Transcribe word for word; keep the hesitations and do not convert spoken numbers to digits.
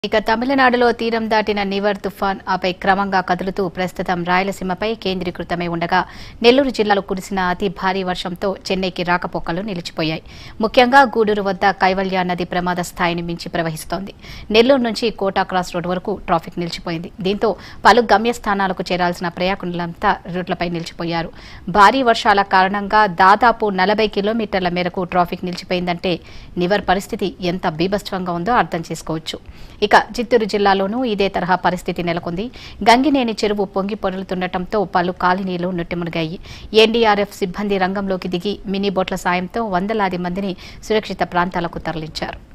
ఇక తమిళనాడులో తీరం దాటిన నివర్ తుఫాన్ ఆపై క్రమంగా కదులుతూ ప్రస్తుతం రాయలసీమపై కేంద్రీకృతమై ఉండగా నెల్లూరు జిల్లాలో కురిసిన అతి భారీ వర్షంతో చెన్నైకి రాకపోకలు నిలిచిపోయాయి. ముఖ్యంగా గూడూరు వద్ద కైవల్య నది ప్రమాద స్థాయిని మించి ప్రవహిస్తోంది. నెల్లూరు నుంచి కోటా క్రాస్ రోడ్ వరకు ట్రాఫిక్ నిలిచిపోయింది. దీంతో పలు గమ్యస్థానాలకు చేరాల్సిన ప్రయాణికులంతా రోడ్లపై నిలిచిపోయారు. భారీ వర్షాల కారణంగా దాదాపు నలభై కిలోమీటర్ల మేరకు ట్రాఫిక్ నిలిచిపోయిందంటే నివర్ పరిస్థితి ఎంత బీభత్సంగా ఉందో అర్థం చేసుకోవచ్చు. ఇక చిత్తూరు జిల్లాలోనూ ఇదే తరహా పరిస్థితి నెలకొంది. గంగినేని చెరువు పొంగి పొర్లుతుండటంతో పలు కాలనీలు నుట్టిమునిగాయి. ఎన్డీఆర్ఎఫ్ సిబ్బంది రంగంలోకి దిగి మినీ బోట్ల సాయంతో వందలాది మందిని సురక్షిత ప్రాంతాలకు తరలించారు.